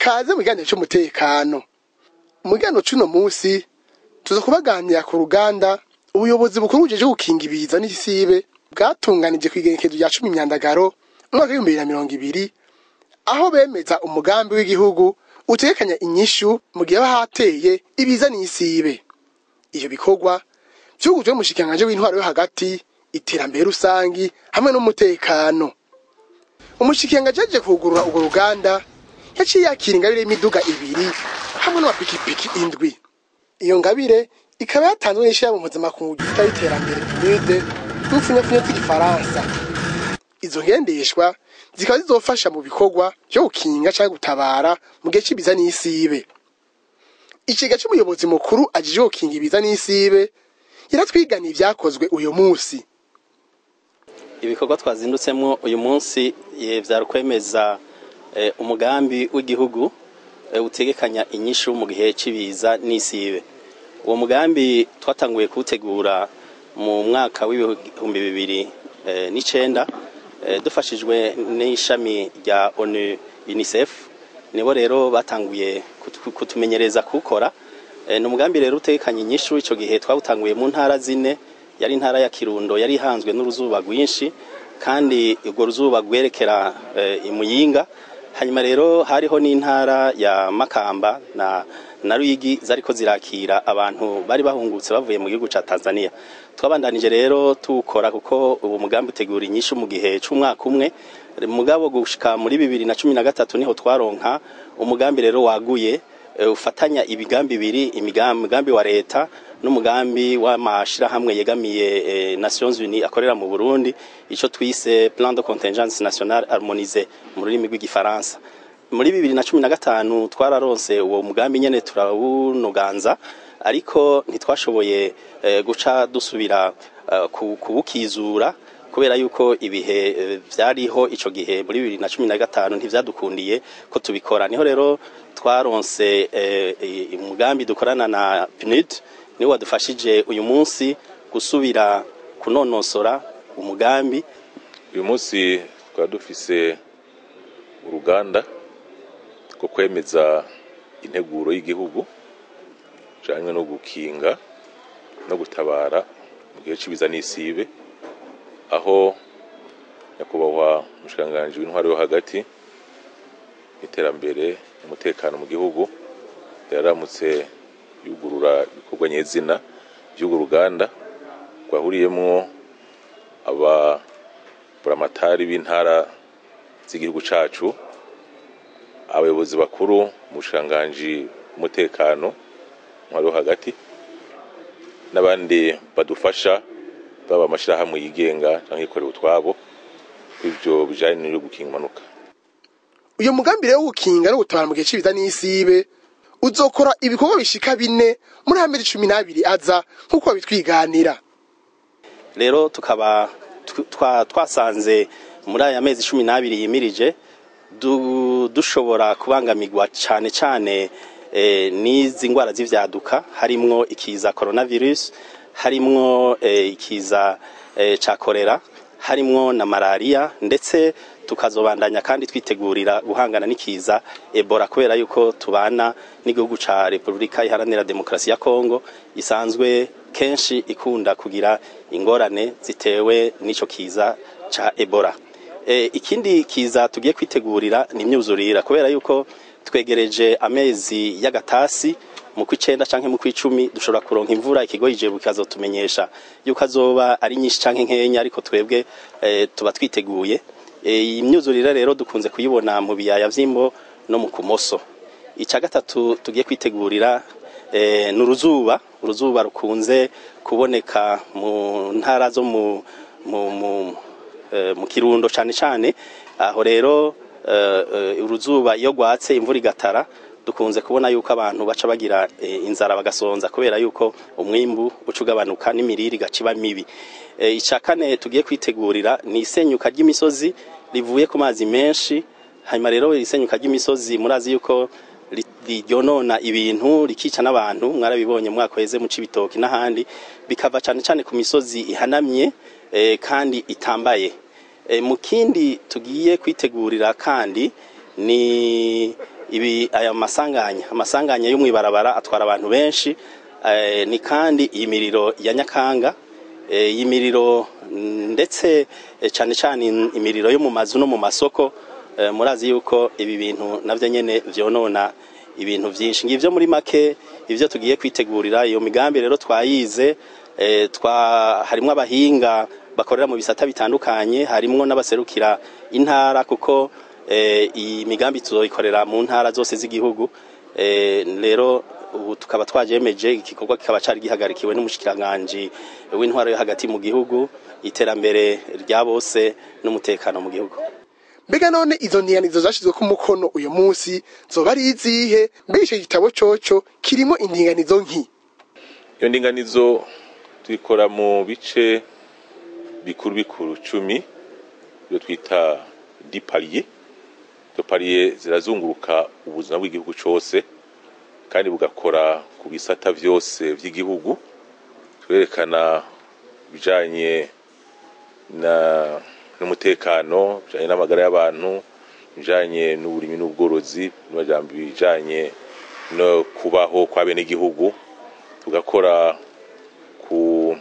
kaze mu kiganiro cy'umutekano. Mu kiganiro cy'uno munsi tuza kubaganira ku ruganda ubuyobozi bukuru bujeje gukinga ibiza n'isibe bwatunganije kwigenekezo rya 10 Myandagaro umwaka wa 2020, aho bemeza umugambi w'igihugu utekanya inyishu mu gihe hateye ibiza n'isibe. Iyo bikorwa byugujwe mu shikanganje w'intwaro yo hagati, iterambere rusangi hamwe n'umutekano. Umushikanganje aje kugurura ubwo ruganda yaciye yakira ingabire y'imiduga 2 hamwe n'amapikipiki 7. Iyo ngabire ikaba yatanzwe n'ishira mu mpuzamakungu ryita iterambere PNUD n'imfunyafunyo z'igifaransa. Izo ngendeshwa zikaba zizofasha mu bikorwa byo gukinga cyangwa gutabara mu gihe cy'ibiza n'isibe. Ikiga cy'umuyobozi mukuru ajije gukinga ibiza n'isibe yaratwiganiye ibyakozwe uyu munsi. Ibikorwa twazindutsemwo uyu munsi vyarukwemeza umugambi w'igihugu utegekanya inyishu mu gihe cy'ibiza n'isibe. Uwo mugambi twatanguye kuwutegura mu mwaka w'2009 dufashijwe n'ishami rya ONU UNICEF, nibo rero batanguye kutumenyereza kukora. Ni umugambi rero utegekanya inyishu. Ico gihe twawutanguye mu ntara 4, yari intara ya Kirundo yari hanzwe n'uruzuba rwinshi kandi urwo ruzuba rwerekera imuyinga. Hanyuma rero hariho n'intara ya Makamba na Ruyigi zariko zirakira abantu bari bahungutse bavuye mu gihugu ca Tanzania. Twabandanije rero tukora kuko ubu mugambi utegura inyishu mu gihe c'umwaka umwe. Mugabo gushika muri 2013 niho twaronka umugambi rero waguye ufatanya ibigambi 2, imigambi wa leta n'umugambi w'amashira hamwe yegamiye Nations Unies akorera mu Burundi, ico twise Plan de Contingence Nationale Harmonisé mu rurimi rw'igifaransa. Muri 2015 twararonse uwo mugambi nyene turawunoganza, ariko ntitwashoboye guca dusubira kubukizura kubera yuko ibihe vyariho ico gihe muri 2015 ntivyadukundiye ko tubikora. Niho rero twaronse umugambi dukorana na PNUD, ni wadufashije uyu munsi gusubira kunonosora umugambi. Uyu munsi twadufise uruganda ko kwemeza integuro y'igihugu cyangwa no gukinga no gutabara mu gihe cy'ibiza n'isibe, aho nyakubahwa umushikanganje w'intwaro yo hagati, iterambere n'umutekano mu gihugu yaramutse yugurura ibikorwa nyezina by'urwo ruganda rwahuriyemo abapuramatari b'intara z'igihugu cacu, abayobozi bakuru mu bushikanganje umutekano intwaro yo hagati n'abandi badufasha baba amashirahamwe yigenga canke ikorera utwabo ivyo bijanye no gukinga impanuka. Uyo mugambi rero gukinga no gutabara mu gihe cy'ibiza n'isibe uzokora ibikorwa bishika 4 muri amezi 12 aza nkuko bitwiganira. Rero tukaba twasanze muri aya mezi 12 yimirije dushobora kubangamirwa cyane n'izi ngwara z'ivyaduka, harimwo ikiza coronavirus, harimwo ikiza ca kolera, harimwo na malaria, ndetse tukazobandanya kandi twitegurira guhangana n'ikiza Ebola kubera yuko tubana n'igihugu ca Republika Iharanira Demokarasi ya Kongo isanzwe kenshi ikunda kugira ingorane zitewe n'ico kiza ca Ebola. Ikindi kiza tugiye kwitegurira ni imyuzurira kubera yuko twegereje amezi y'agatasi mu kw'icenda canke mu kw'icumi dushobora kuronka imvura ikigoyije bukazotumenyesha yuko azoba ari nyinshi canke nkenya, ariko twebwe tuba twiteguye. Imyuzurira rero dukunze kuyibona mu biyaya vy'Imbo no mu Kumoso. Ica gatatu tugiye kwitegurira n'uruzuba rukunze kuboneka mu ntara zo mu Kirundo cane. Aho rero uruzuba iyo gwatse imvura igatara dukunze kubona yuko abantu baca bagira inzara bagasonza kubera yuko umwimbu ucugabanuka n'imirire gaciba mibi. Ica kane tugiye kwitegurira ni isenyuka ry'imisozi rivuye ku mazi menshi. Hanyuma rero isenyuka ry'imisozi murazi yuko ryonona ibintu rikica n'abantu, mwarabibonye mwakweze mu Cibitoki n'ahandi, bikava cane ku misozi ihanamye kandi itambaye. Mu kindi tugiye kwitegurira kandi ni aya amasanganya yo mwibarabara atwara abantu benshi ni kandi imiriro ya Nyakanga imiriro ndetse cyane cyane imiriro yo mu mazu no mu masoko murazi yuko ibi bintu navyo nyene vyonona ibintu vyinshi ngivyo muri make ivyo tugiye kwitegurira iyo migambi rero twayize harimwo abahinga bakorera mu bisata bitandukanye harimwo n'abaserukira intara kuko iyi migambi tuzoyikorera mu ntara zose z'igihugu rero ubu tukaba twajemeje igikorwa kikaba cari gihagarikiwe n'umushikiranganje w'intwaro yo hagati mu gihugu iterambere rya bose n'umutekano mu gihugu. Mbega none izo ntiganizo zashizwe ku mukono uyo munsi zoba ari izihe? Mbega ico gitabo coco kirimo indinganizo nki? Iyo ndinganizo tuyikora mu bice bikuru 10 yo twita 10 paliers. Izo paliers zirazunguruka ubuzima bw'igihugu cose kandi bugakora ku bisata vyose vy'igihugu. Twerekana bijanye n'umutekano, bijanye n'amagara y'abantu, bijanye n'uburimi n'ubworozi, bijanye no kubaho kwa bene igihugu. Tugakora ku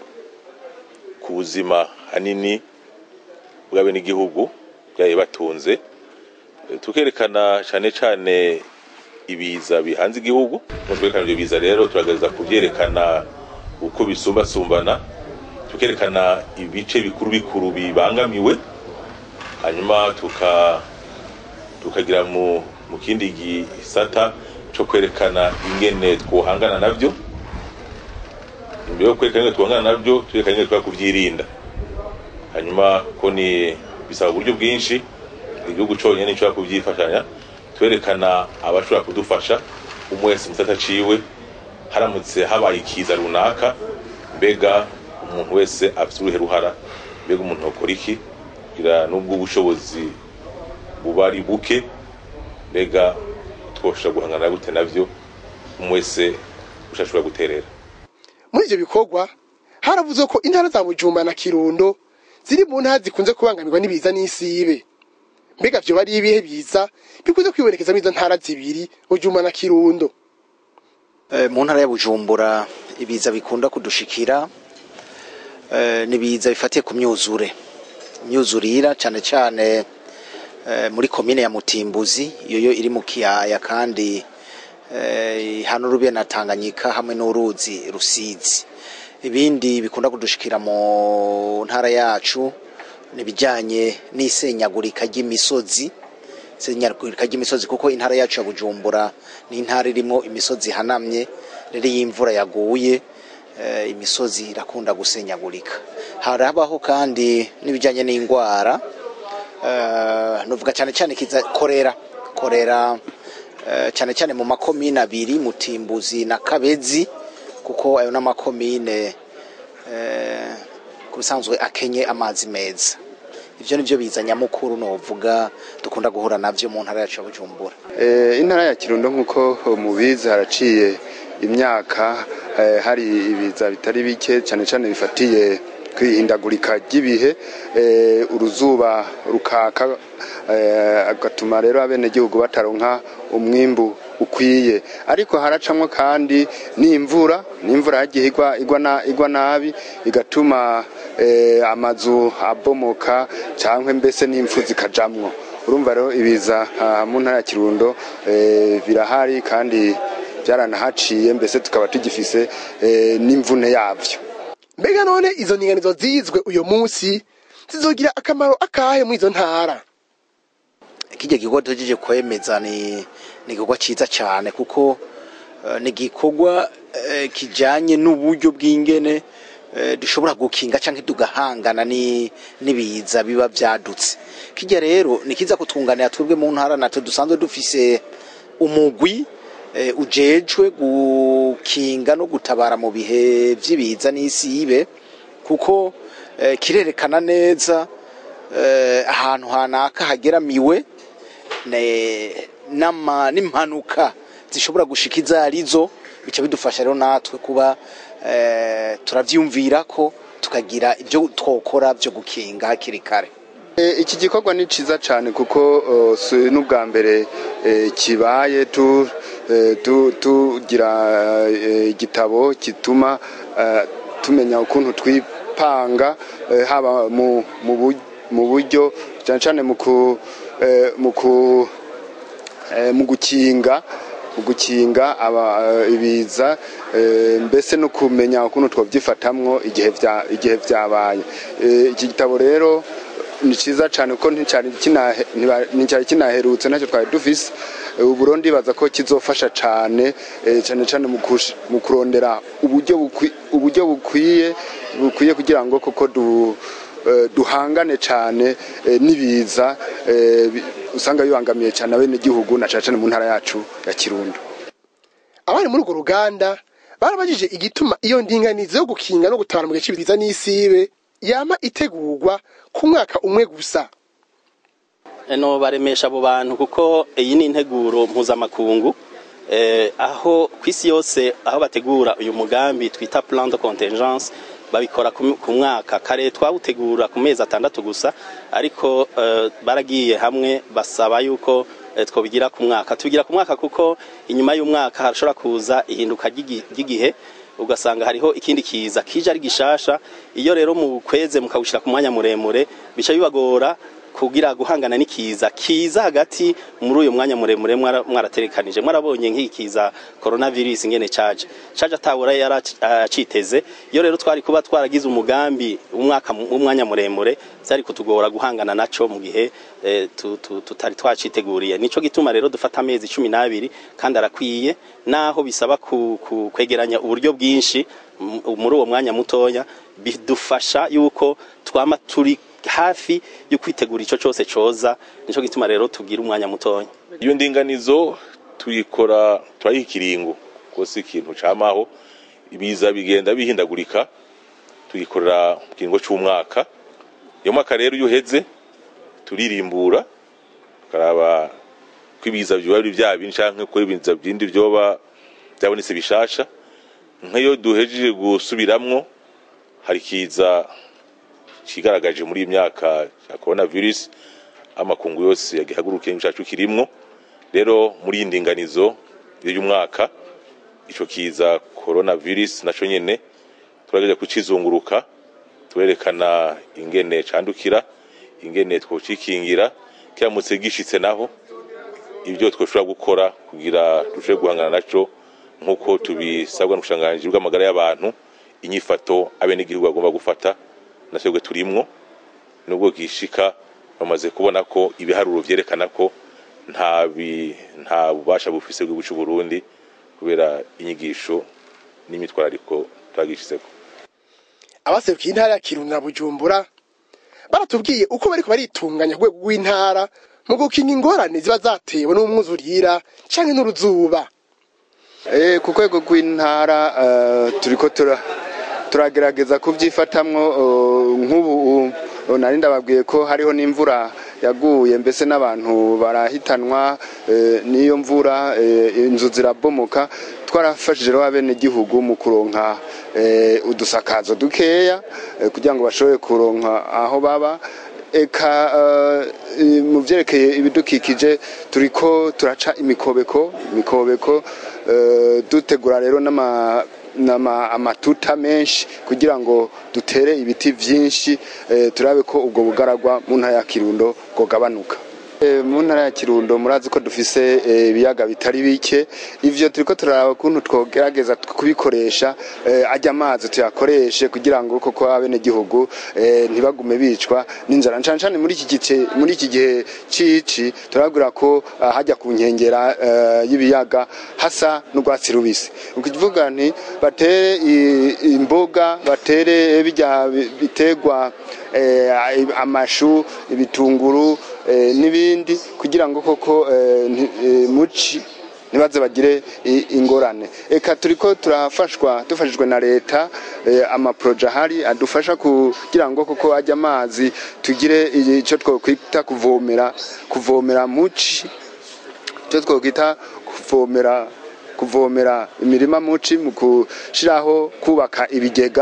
buzima hanini bwa bene igihugu byaye batunze. Tukerekana cyane ibiza bihanze igihugu. Twerekana ibyo biza rero turagereza kuvyerekana uko bisumbasumbana. Tukerekana ibice bikuru bibangamiwe, hanyuma tukagira mu kindi gisata cyo kwerekana ingene twohangana navyo. Imbere yo kwerekana ingene twohangana navyo twerekana ingene twakuvyirinda. Hanyuma ko ni bisaba uburyo bwinshi igihugu cyonyene cyo kuvyifashanya. Twerekana abashobora kudufasha umwese mutata ciwe haramutse habaye ikiza runaka, mbega umuntu wese afite uruhe ruhara, mbega umuntu akora iki kugira nubwo ubushobozi bubari buke, mbega twoshobora guhangana gute navyo umwese ushashobora guterera. Muri ivyo bikorwa haravuze ko intara za Bujumbura na Kirundo ziri mu ntara zikunze kubangamirwa n'ibiza n'isibe. Mbega vyo bari ibihe biza bikunze kwibonekeza muri izo ntara zibiri Bujumbura na Kirundo? Mu ntara ya Bujumbura ibiza bikunda kudushikira nibiza bifatiye ku myuzurira cyane muri komine ya Mutimbuzi yoyo iri mu kiyaya kandi hano rubiye na Tanganyika hamwe n'uruzi Rusizi. Ibindi bikunda kudushikira mu ntara yacu nibijanye n'isenyagurika ry'imisozi kuko intara yacu ya Bujumbura ni intara irimo imisozi hanamye rero y'imvura yaguye imisozi irakunda gusenyagurika. Harabaho kandi nibijanye n'ingwara novuga cyane kiza korera cyane mu makomine abiri Mutimbuzi na Kabezi kuko ayo n'amakomine kubisanzwe akenye amazi meza. Ivyo nivyo bizanya mukuru novuga dukunda guhura navyo mu ntara yacu ya Bujumbura. Intara ya Kirundo nkuko mubizi haraciye imyaka hari ibiza bitari bike cyane bifatiye kwihindagurika ry'ibihe, uruzuba rukaka agatuma rero abene gihugu bataronka umwimbu ukwiye. Ariko haracamwe kandi n'imvura yagiye igwa nabi igatuma amazu abomoka cyangwa mbese n'imfu zikajamwo. Urumva rero ibiza mu ntara ya Kirundo birahari kandi byaranahaciye mbese tukaba tugifise n'imvune yavyo. Mbega none izo ndinganizo zizwe uyo munsi zizogira akamaro akahe mu izo ntara? Kijye gikorwa tujije kwemeza ni gikorwa ciza cyane kuko ni gikorwa kijanye n'uburyo bw'ingene dushobora gukinga canke tugahangana nibiza biba vyadutse. Kijya rero nikiza kutunganira twebwe mu ntara natwe dusanzwe dufise umugwi ujejwe gukinga no gutabara mu bihe vy'ibiza n'isibe kuko kirerekana neza ahantu hanaka hageramiwe n'impanuka zishobora gushikiza arizo, bica bidufasha rero natwe kuba turavyumvira ko tukagira ibyo twokora byo gukinga hakiri kare. Iki gikorwa ni ciza cyane kuko n'ubwa mbere kibaye tugira igitabo kituma tumenya ukuntu twipanga haba mu buryo cyane cyane mu gukinga ibiza mbese no kumenya ukuntu twabyifatamwo igihe byabaye. Iki gitabo rero ni ciza cyane kuko nticyari kinaherutse ntacyo twari dufise. Burundi baza ko kizofasha cyane cyane mu kurondera uburyo bukwiye kugira ngo koko duhangane cyane n'ibiza usanga bibangamiye cyane abenegihugu na cyane mu ntara yacu ya Kirundo. Abari muri urwo ruganda barabajije igituma iyo ndinganizo yo gukinga no gutabara mu gihe cy'ibiza n'isibe yama itegurwa ku mwaka umwe gusa. No baremesha abo bantu kuko iyi ni integuro mpuzamakungu aho kwisi yose aho bategura uyu mugambi twita plan de contingence babikora ku mwaka. Kare twawutegura ku mezi 6 gusa, ariko baragiye hamwe basaba yuko twobigira ku mwaka. Tubigira ku mwaka kuko inyuma y'umwaka harashobora kuza ihinduka ry'igihe, ugasanga hariho ikindi kiza kije ari gishasha. Iyo rero mu kweze mukawushira ku mwanya muremure bica bibagora kugira guhangana n'ikiza kiza hagati muri uyu mwanya muremure mwaraterekanije. Mwarabonye nk'ikiza coronavirus ingene caje atabura yaraciteze. Iyo rero twari kuba twaragize umugambi umwanya muremure zari kutugora guhangana naco mu gihe tutari twaciteguriye. Nico gituma rero dufata amezi 12 kandi arakwiye, naho bisaba kwegeranya uburyo bwinshi muri uwo mwanya mutoya, bidufasha yuko twama turi hafi yo kwitegura ico cyose coza. Nico gituma rero tugira umwanya mutoya. Iyo ndinganizo tuyikora twayikiringo kose ikintu camaho ibiza bigenda bihindagurika, tuyikorera mu kiringo cy'umwaka. Iyo mwaka rero yuheze turirimbura karaba kwibiza byari byabindi canke ko ibiza byindi byoba byabonetse bishasha. Nkayo duhejeje gusubiramwo hari kiza kigaragaje muri imyaka ya coronavirus, amakungu yose yagihagurukiye cyacu kirimwo. Rero muri indinganizo y'uyu mwaka ico kiza coronavirus naco nyene turageje kucizunguruka, twerekana ingene candukira, ingene twocikingira kiramutse gishitse naho ibyo twoshobora gukora kugira dushe guhangana naco nkuko tubisabwa n'ubushanganje bw'amagara y'abantu. Inyifato abenegihugu bagomba gufata nasebwe turimwo, nubwo gishika bamaze kubona ko ibiharuro vyerekana ko nta bubasha bufise bw'ubucu Burundi kubera inyigisho n'imitwarariko twagishiseko. Abaserukiye intara ya Kirundo na Bujumbura baratubwiye uko bariko baritunganya ku rwego rw'intara mu gukinga ingorane ziba zatewe n'umwuzurira canke n'uruzuba. Ku rwego rw'intara turiko turagerageza kubyifatamwo. Nk'ubu nari ndababwiye ko hariho n'imvura yaguye, mbese n'abantu barahitanwa n'iyo mvura, inzu zirabomoka. Twarafashije rero abenegihugu mu kuronka udusakazo dukeya kugira ngo bashobore kuronka aho baba. Eka mu vyerekeye ibidukikije turiko turaca imikobeko dutegura rero amatuta menshi kugira ngo dutere ibiti vyinshi, turabe ko ubwo bugaragwa mu ntara ya Kirundo bwogabanuka. Mu ntara ya Kirundo murazi ko dufise ibiyaga bitari bike, ivyo turiko turaraba kuntu twogerageza kubikoresha, ajya amazi tuyakoreshe kugira ngo koko abenegihugu ntibagume bicwa n'inzara. Ncane muri iki gihe cici turabwira ko hajya ku nkengera y'ibiyaga hasa n'urwatsi rubisi. Ukuvuga nti batere imboga, batere bijya bitegwa amashu, ibitunguru n'ibindi kugira ngo koko muci nibaze bagire ingorane. Eka turiko dufashijwe na leta, amaproje ahari adufasha kugira ngo koko ajya amazi tugire ico twokwita kuvomera muci, ico twokwita kuvomera imirima muci mu kushiraho kubaka ibigega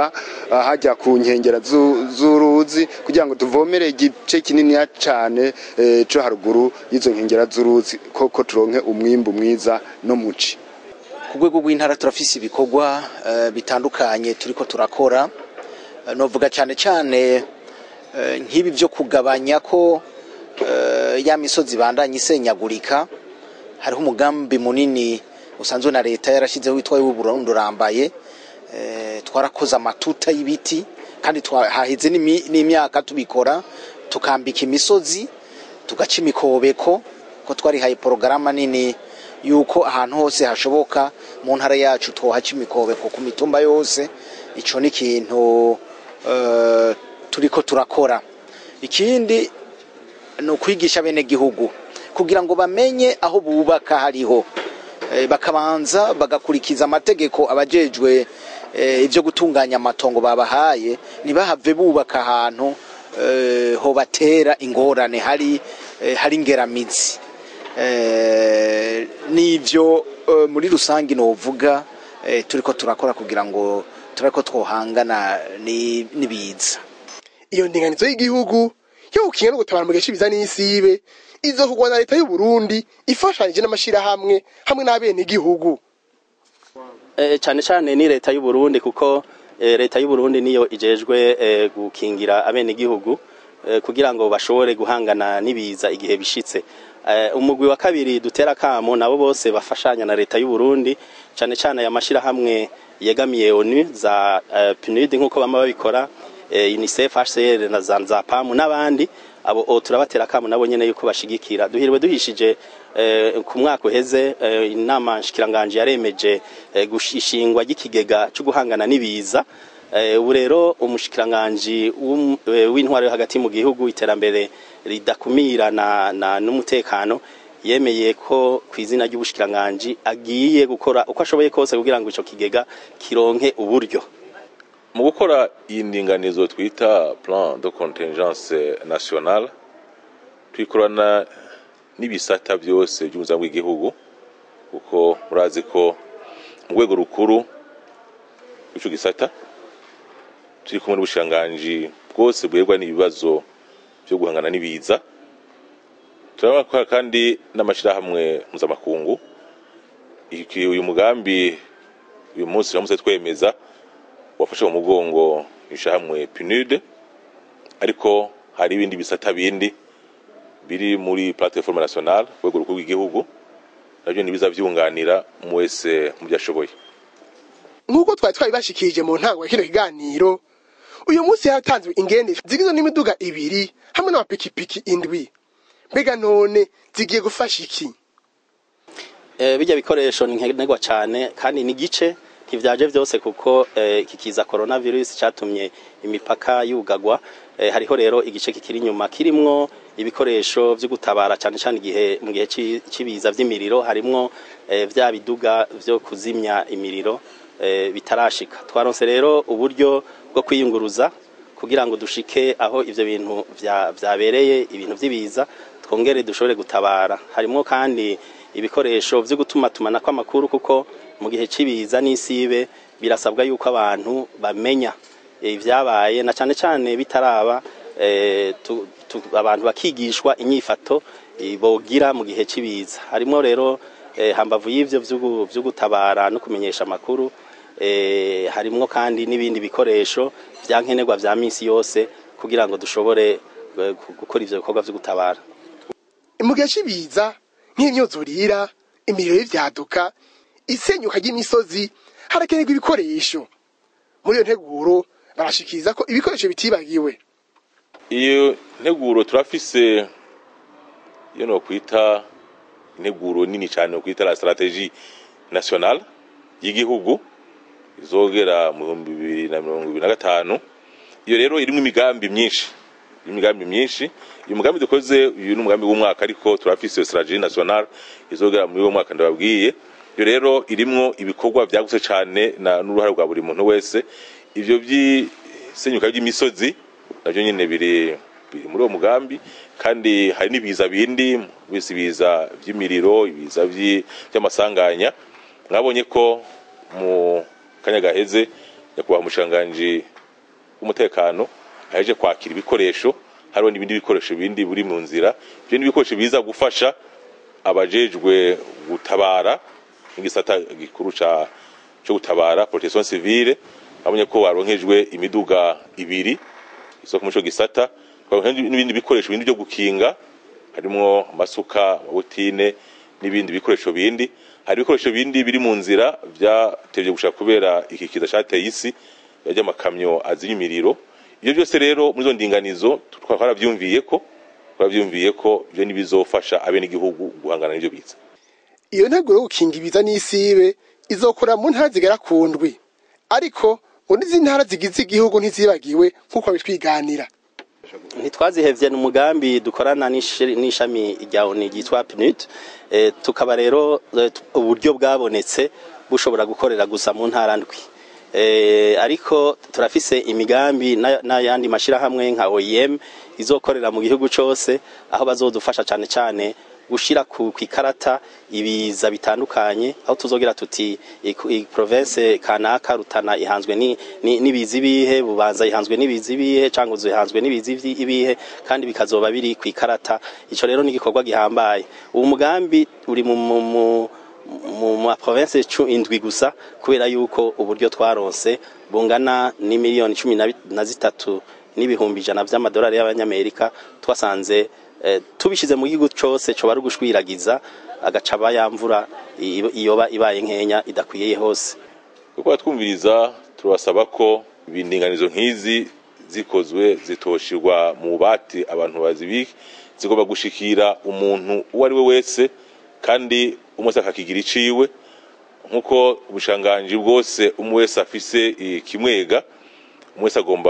hajya ku nkengera z'uruzi kugira ngo tuvomere igice kinini cyane cyo haruguru y'izo nkengera z'uruzi koko turonke umwimbu mwiza no muci. Ku rwego rw'intara turafise ibikorwa bitandukanye turiko turakora, novuga cyane cyane nk'ibi byo kugabanya ko ya misozi bandanye isenyagurika. Hariho umugambi munini usanzwe na leta yarashizeho witwa w'Uburundi urambaye, twarakoze amatuta y'ibiti kandi hahize n'imyaka tubikora, tukambika imisozi tugaca imikobeko ko twarihaye porogaramu nini yuko ahantu hose hashoboka mu ntara yacu twohaca imikobeko ku mitumba yose. Ico ni ikintu turiko turakora. Ikindi no kwigisha bene gihugu kugira ngo bamenye aho bubaka hariho, bakabanza bagakurikiza amategeko abajejwe ivyo gutunganya amatongo babahaye, nibahave bubaka ahantu ho batera ingorane hari ingeramizi. Nivyo muri rusangi novuga turiko turakora kugira ngo turako twohangana nibiza. Iyo ndinganizo y'igihugu yo gukinga no gutabara mu gihe cibiza n'isibe izokugwa na leta y'u Burundi ifashanije n'amashirahamwe hamwe n'abene igihugu. Cyane cyane ni leta y'u Burundi kuko leta y'u Burundi niyo ijejwe gukingira abene igihugu kugira ngo bashobore guhangana nibiza igihe bishitse. Umugwi wa kabiri dutera kamo nabo bose bafashanya na leta y'u Burundi, cyane cyane ya mashirahamwe yegamiye ONU za PNUD nkuko bama babikora, UNICEF, HCR na za PAM n'abandi abo turabatera kamo nabo nyene yuko bashigikira. Duhirwe duhishije ku mwaka uheze inama nshikiranganje yaremeje gushishingwa gikigega cyo guhangana nibiza. Ubu rero umushikiranganje w'intwaro yo hagati mu gihugu iterambere ridakumira na n'umutekano yemeye ko kwizina ry'ubushikiranganje agiye gukora uko ashoboye kose kugira ngo ico kigega kironke uburyo. Mu gukora iyi ndinganizo twita plan de contingence nationale, twikorana n'ibisata byose by'ubuzima bw'igihugu kuko murazi ko mu rwego rukuru ico gisata turi kumwe n'ubushikiranganje bwose bwerwa n'ibibazo byo guhangana n'ibiza. Turabakora kandi n'amashirahamwe mpuzamakungu. Uyu mugambi uyu munsi ramutse twemeza wafashe mu mugongo ishahamwe PNUD, ariko hari ibindi bisata bindi biri muri plateforme nationale rwego rukuru rw'igihugu nabyo nibiza byunganira mu wese mu byashoboye. Nkuko twari bashikije mu ntango ya kino kiganiro, uyu munsi yatanzwe ingende zigizwe n'imiduga 2 hamwe n'amapikipiki 7. Mbega none zigiye gufasha iki? Bijya bikoresho ni nkenerwa cyane kandi ni gice ntivyaje byose kuko kikiza coronavirus cyatumye imipaka yugagwa. Hariho rero igice kikiri nyuma kirimwo ibikoresho byo gutabara cyane cyane mu gihe cibiza vy'imiriro, harimwo vya biduga byo kuzimya imiriro bitarashika. Twaronse rero uburyo bwo kwiyunguruza kugira ngo dushike aho ivyo bintu vyabereye ibintu vy'ibiza twongere dushobore gutabara. Harimwo kandi ibikoresho byo gutuma tumana kwa makuru kuko mu gihe cibiza n'isibe birasabwa yuko abantu bamenya ivyabaye na cyane cyane bitaraba, abantu bakigishwa inyifato bogira mu gihe cibiza. Harimo rero hambavu y'ivyo byo gutabara no kumenyesha makuru, harimwo kandi n'ibindi bikoresho byankenerwa vya minsi yose kugira ngo dushobore gukora ivyo bikorwa byo gutabara. Mu gihe cibiza nk'imyuzurira, imiriro y'ivyaduka, isenyuka ry'imisozi, harakenerwa ibikoresho. Muri iyo nteguro barashikiriza ko ibikoresho bitibagiwe. Iyo nteguro turafise yo no kwita integuro nini cyane no kwita la stratégie nationale y'igihugu izogera mu 2025. Iyo rero irimo imigambi myinshi. Uyu mugambi dukoze uyu n'umugambi w'umwaka, ariko turafise stratégie nationale izogera muri uwo mwaka ndababwiye. Iyo rero irimwo ibikorwa byaguse cyane n'uruhare rwa buri muntu wese. Ivyo by'isenyuka ry'imisozi navyo nyene biri muri uwo mugambi, kandi hari n'ibiza bindi biza by'imiriro, ibiza by'amasanganya. Mwabonye ko mu kanya gaheze nyakubahwa umushanganje w'umutekano aheje kwakira ibikoresho hariho n'ibindi bikoresho bindi buri mu nzira. Ibyo n'ibikoresho biza gufasha abajejwe gutabara n'igisata gikuru cyo gutabara protection civile. Abonye ko waronkejwe imiduga 2 isoko muco gisata, n'ibindi bikoresho bindi byo gukinga harimo amasuka, butine n'ibindi bikoresho bindi. Hari ibikoresho bindi biri mu nzira byatevye gushaka kubera iki kiza cyateye isi yajya amakamyo azinya imiriro. Ibyo byose rero muri zo ndinganizo twaravyumviye ko byo nibizofasha abene igihugu guhangana n'ibyo biza. Iyo ntego yo gukinga ibiza n'isibe izokora mu ntara zigera ku ndwi, ariko ngo n'izi ntara zigize igihugu ntizibagiwe nk'uko bitwiganira. Ntitwazihevye n'umugambi dukorana n'ishami rya ONU ryitwa PNUD, tukaba rero uburyo bwabonetse bushobora gukorera gusa mu ntara ndwi. Ariko turafise imigambi n'ayandi mashirahamwe nka OIM izokorera mu gihugu cyose, aho bazodufasha cyane gushira ku ikarata ibiza bitandukanye, aho tuzogira tuti province kanaka Rutana ihanzwe n'ibizi bihe, Bubanza ihanzwe n'ibizi bihe, Cankuzo ihanzwe n'ibizi ibihe, kandi bikazoba biri ku ikarata. Ico rero ni igikorwa gihambaye. Uwo mugambi uri mu province 17 gusa, kubera yuko uburyo twaronse bungana ni miliyoni 13 n'ibihumbi 100 by'amadolari y'abanyamerika. Twasanze tubishize mu gihugu cyose cyo bari gushwiragiza agacaba yamvura iyoba ibaye nkenya idakwiye hose. Kuko twumviriza turasaba ko ibindinganizo nk'izi zikozwe zitoshirwa mu bati abantu bazibiki, zigomba gushikira umuntu uwo ari we wese, kandi umwese akakigira iciwe, nkuko ubushanganje bwose umwese afise kimwega. Umwese agomba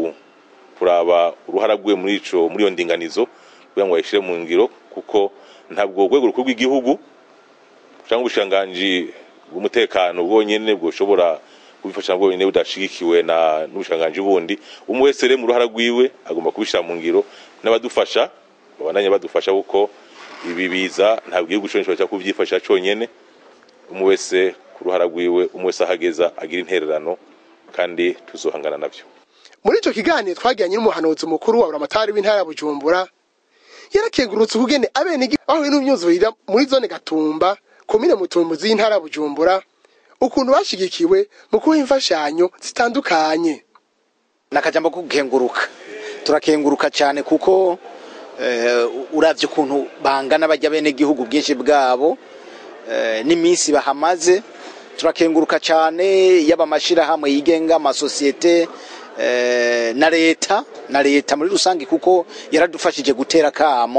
kuraba uruhara rwe muri iyo ndinganizo kugira ngo ayishire mu ngiro, kuko ntabwo urwego rukuru rw'igihugu cyangwa ubushanganje bw'umutekano bwonyene bwoshobora kubifasha bwonyene budashigikiwe n'ubushanganje bundi. Umwese rero mu ruhara rwiwe agomba kubishira mu ngiro, n'abadufasha babandanye badufasha, kuko ibi biza ntabwo igihugu cyose kuvyifasha cyonyene. Umwese ku ruhara rwiwe, umwese ahageza agira intererano, kandi tuzohangana navyo. Muri ico kiganiro twagiranye n'umuhanuzi mukuru wa Buramatari w'intara ya Bujumbura, yarakengurutse ubugene abene aho n'imyuzurira muri zone Gatumba, komine Mutumbuzi y'intara ya Bujumbura, ukuntu bashigikiwe mu kuha imfashanyo zitandukanye. Nakajambo kugenguruka, turakenguruka cyane kuko uravye ukuntu bangana bajya bene igihugu bwinshi bwabo n'iminsi bahamaze. Turakenguruka cyane y'abamashira hamwe yigenga amasosiyete na leta muri rusangi, kuko yaradufashije gutera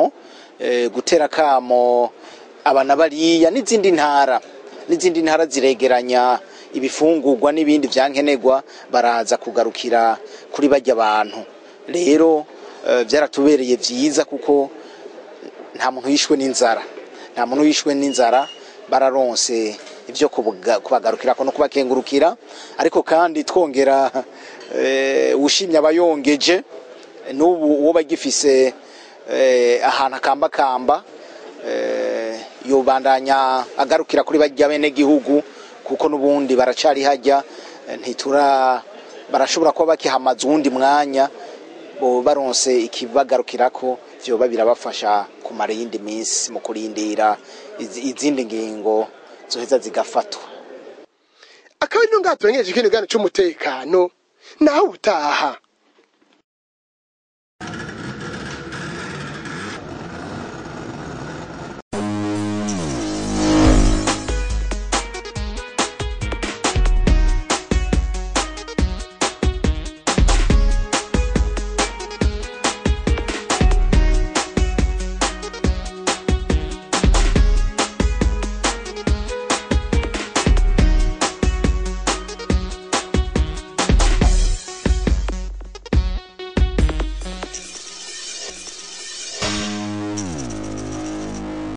kamo abana bariya n'izindi ntara ziregeranya ibifungurwa n'ibindi byankenegwa, baraza kugarukira kuri bajya abantu. Rero byaratubereye byiza kuko nta muntu yishwe n'inzara, bararonse ibyo kubagarukira no kubakengurukira. Ariko kandi twongera ushimye abayongeje n'ubu uwo bagifise ahantu akambakamba, yobandanya agarukira kuri bajya bene gihugu, kuko nubundi baracari hajya barashobora kuba bakihamaza uwundi mwanya, bo baronse ikibagarukirako vyoba birabafasha kumara yindi minsi mu kurindira izindi ngingo zoheza zigafatwa. Akabiri ngato turengeje ikintu gano cy'umutekano naho utaha.